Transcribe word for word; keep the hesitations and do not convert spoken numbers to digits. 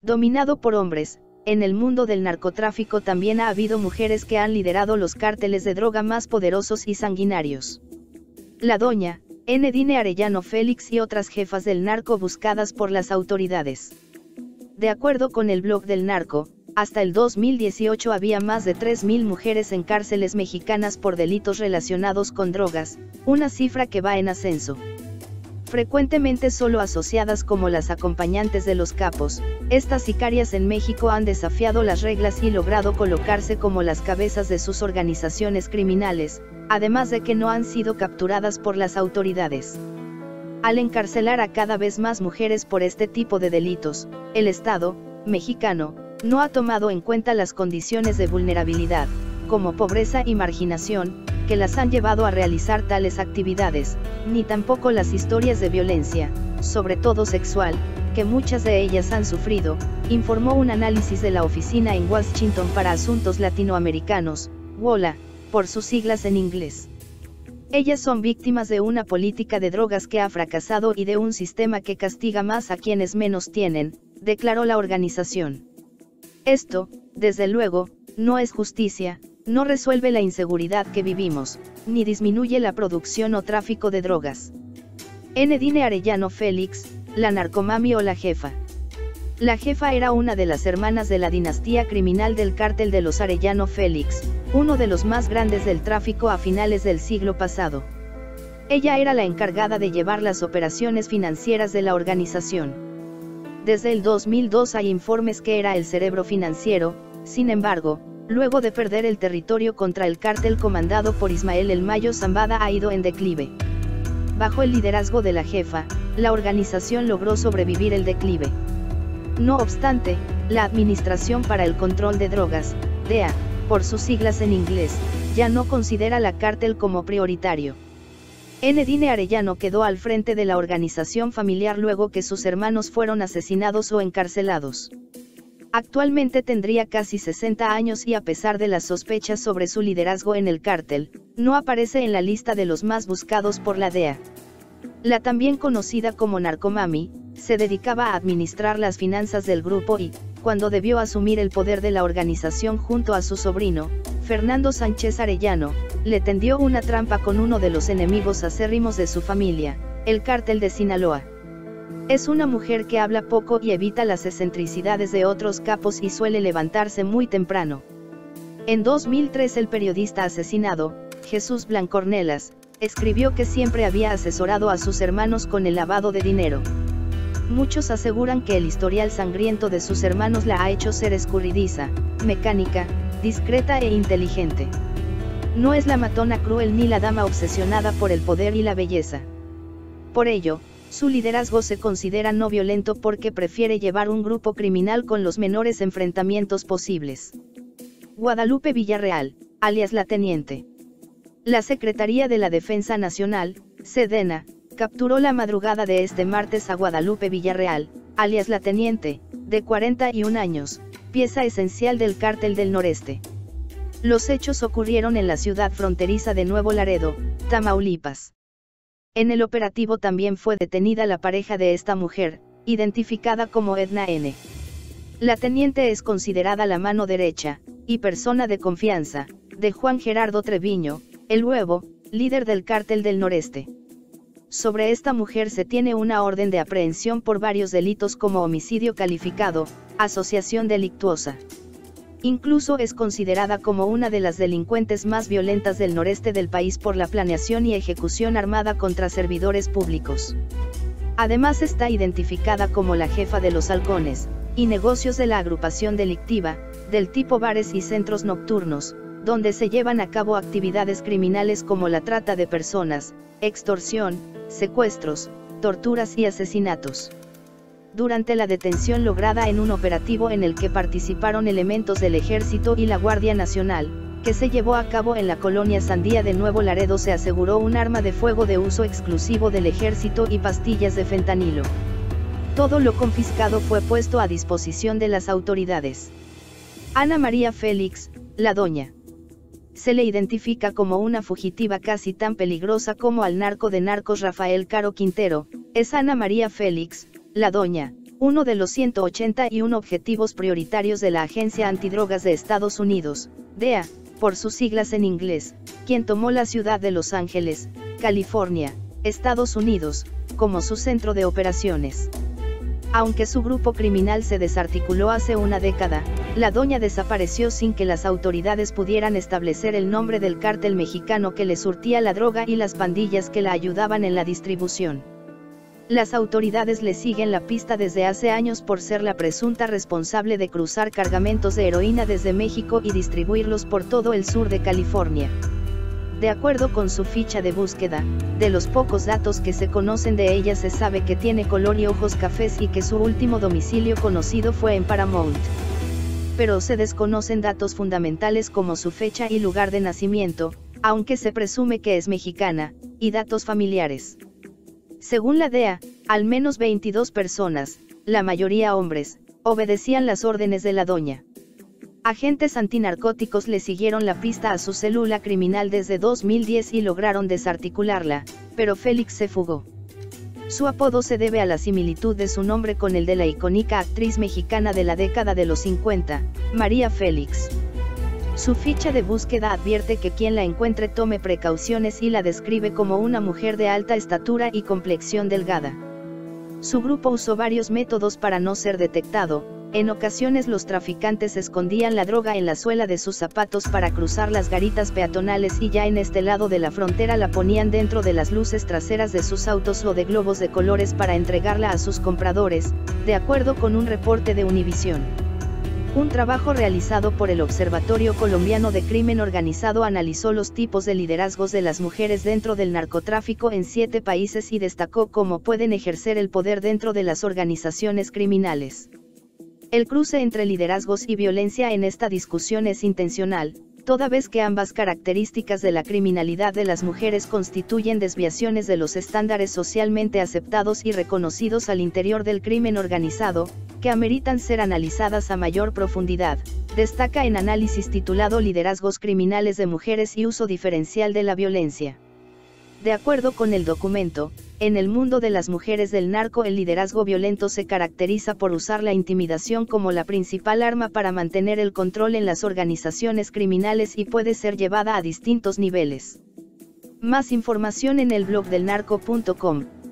Dominado por hombres, en el mundo del narcotráfico también ha habido mujeres que han liderado los cárteles de droga más poderosos y sanguinarios. La doña Enedine Arellano Félix y otras jefas del narco buscadas por las autoridades. De acuerdo con el blog del narco, hasta el dos mil dieciocho había más de tres mil mujeres en cárceles mexicanas por delitos relacionados con drogas, una cifra que va en ascenso. Frecuentemente solo asociadas como las acompañantes de los capos, estas sicarias en México han desafiado las reglas y logrado colocarse como las cabezas de sus organizaciones criminales, además de que no han sido capturadas por las autoridades. Al encarcelar a cada vez más mujeres por este tipo de delitos, el Estado mexicano no ha tomado en cuenta las condiciones de vulnerabilidad, como pobreza y marginación, que las han llevado a realizar tales actividades, ni tampoco las historias de violencia, sobre todo sexual, que muchas de ellas han sufrido, informó un análisis de la Oficina en Washington para Asuntos Latinoamericanos, WOLA, por sus siglas en inglés. Ellas son víctimas de una política de drogas que ha fracasado y de un sistema que castiga más a quienes menos tienen, declaró la organización. Esto, desde luego, no es justicia, no resuelve la inseguridad que vivimos, ni disminuye la producción o tráfico de drogas. Enedine Arellano Félix, la narcomami o la jefa. La jefa era una de las hermanas de la dinastía criminal del cártel de los Arellano Félix, uno de los más grandes del tráfico a finales del siglo pasado. Ella era la encargada de llevar las operaciones financieras de la organización. Desde el dos mil dos hay informes que era el cerebro financiero, sin embargo, luego de perder el territorio contra el cártel comandado por Ismael El Mayo Zambada ha ido en declive. Bajo el liderazgo de la jefa, la organización logró sobrevivir el declive. No obstante, la Administración para el Control de Drogas, D E A, por sus siglas en inglés, ya no considera la cártel como prioritario. Enedine Arellano quedó al frente de la organización familiar luego que sus hermanos fueron asesinados o encarcelados. Actualmente tendría casi sesenta años y a pesar de las sospechas sobre su liderazgo en el cártel, no aparece en la lista de los más buscados por la D E A. La también conocida como narcomami, se dedicaba a administrar las finanzas del grupo y, cuando debió asumir el poder de la organización junto a su sobrino, Fernando Sánchez Arellano, le tendió una trampa con uno de los enemigos acérrimos de su familia, el cártel de Sinaloa. Es una mujer que habla poco y evita las excentricidades de otros capos y suele levantarse muy temprano. En dos mil tres el periodista asesinado, Jesús Blancornelas, escribió que siempre había asesorado a sus hermanos con el lavado de dinero. Muchos aseguran que el historial sangriento de sus hermanos la ha hecho ser escurridiza, mecánica, discreta e inteligente. No es la matona cruel ni la dama obsesionada por el poder y la belleza. Por ello, su liderazgo se considera no violento porque prefiere llevar un grupo criminal con los menores enfrentamientos posibles. Guadalupe Villarreal, alias la Teniente. La Secretaría de la Defensa Nacional, Sedena, capturó la madrugada de este martes a Guadalupe Villarreal, alias la Teniente, de cuarenta y un años, pieza esencial del Cártel del Noreste. Los hechos ocurrieron en la ciudad fronteriza de Nuevo Laredo, Tamaulipas. En el operativo también fue detenida la pareja de esta mujer, identificada como Edna N. La teniente es considerada la mano derecha, y persona de confianza, de Juan Gerardo Treviño, el Huevo, líder del Cártel del Noreste. Sobre esta mujer se tiene una orden de aprehensión por varios delitos como homicidio calificado, asociación delictuosa. Incluso es considerada como una de las delincuentes más violentas del noreste del país por la planeación y ejecución armada contra servidores públicos. Además está identificada como la jefa de los halcones y negocios de la agrupación delictiva, del tipo bares y centros nocturnos, donde se llevan a cabo actividades criminales como la trata de personas, extorsión, secuestros, torturas y asesinatos. Durante la detención lograda en un operativo en el que participaron elementos del Ejército y la Guardia Nacional, que se llevó a cabo en la colonia Sandía de Nuevo Laredo, se aseguró un arma de fuego de uso exclusivo del Ejército y pastillas de fentanilo. Todo lo confiscado fue puesto a disposición de las autoridades. Ana María Félix, la doña. Se le identifica como una fugitiva casi tan peligrosa como al narco de narcos Rafael Caro Quintero. Es Ana María Félix, la doña, uno de los ciento ochenta y uno objetivos prioritarios de la Agencia Antidrogas de Estados Unidos, D E A, por sus siglas en inglés, quien tomó la ciudad de Los Ángeles, California, Estados Unidos, como su centro de operaciones. Aunque su grupo criminal se desarticuló hace una década, la doña desapareció sin que las autoridades pudieran establecer el nombre del cártel mexicano que le surtía la droga y las pandillas que la ayudaban en la distribución. Las autoridades le siguen la pista desde hace años por ser la presunta responsable de cruzar cargamentos de heroína desde México y distribuirlos por todo el sur de California. De acuerdo con su ficha de búsqueda, de los pocos datos que se conocen de ella se sabe que tiene color y ojos cafés y que su último domicilio conocido fue en Paramount. Pero se desconocen datos fundamentales como su fecha y lugar de nacimiento, aunque se presume que es mexicana, y datos familiares. Según la D E A, al menos veintidós personas, la mayoría hombres, obedecían las órdenes de la doña. Agentes antinarcóticos le siguieron la pista a su célula criminal desde dos mil diez y lograron desarticularla, pero Félix se fugó. Su apodo se debe a la similitud de su nombre con el de la icónica actriz mexicana de la década de los cincuenta, María Félix. Su ficha de búsqueda advierte que quien la encuentre tome precauciones y la describe como una mujer de alta estatura y complexión delgada. Su grupo usó varios métodos para no ser detectado. En ocasiones los traficantes escondían la droga en la suela de sus zapatos para cruzar las garitas peatonales y ya en este lado de la frontera la ponían dentro de las luces traseras de sus autos o de globos de colores para entregarla a sus compradores, de acuerdo con un reporte de Univisión. Un trabajo realizado por el Observatorio Colombiano de Crimen Organizado analizó los tipos de liderazgos de las mujeres dentro del narcotráfico en siete países y destacó cómo pueden ejercer el poder dentro de las organizaciones criminales. El cruce entre liderazgos y violencia en esta discusión es intencional, toda vez que ambas características de la criminalidad de las mujeres constituyen desviaciones de los estándares socialmente aceptados y reconocidos al interior del crimen organizado, que ameritan ser analizadas a mayor profundidad, destaca en análisis titulado Liderazgos criminales de mujeres y uso diferencial de la violencia. De acuerdo con el documento, en el mundo de las mujeres del narco el liderazgo violento se caracteriza por usar la intimidación como la principal arma para mantener el control en las organizaciones criminales y puede ser llevada a distintos niveles. Más información en el blog del narco punto com.